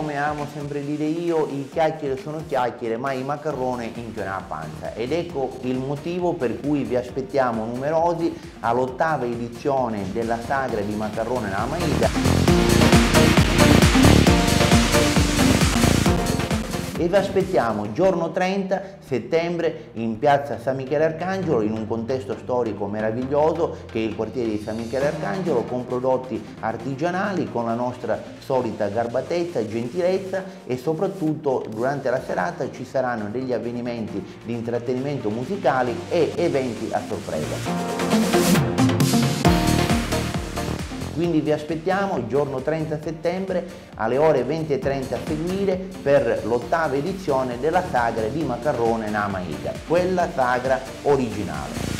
come amo sempre dire io, i chiacchiere sono chiacchiere, ma i macarrone inchiano la panza. Ed ecco il motivo per cui vi aspettiamo numerosi all'8ª edizione della sagra di Macarrone nella Maida. E vi aspettiamo giorno 30 settembre in piazza San Michele Arcangelo, in un contesto storico meraviglioso che è il quartiere di San Michele Arcangelo, con prodotti artigianali, con la nostra solita garbatezza, gentilezza, e soprattutto durante la serata ci saranno degli avvenimenti di intrattenimento musicali e eventi a sorpresa. Quindi vi aspettiamo il giorno 30 settembre alle ore 20:30 a seguire per l'8ª edizione della sagra di Macarrone nella Maida, quella sagra originale.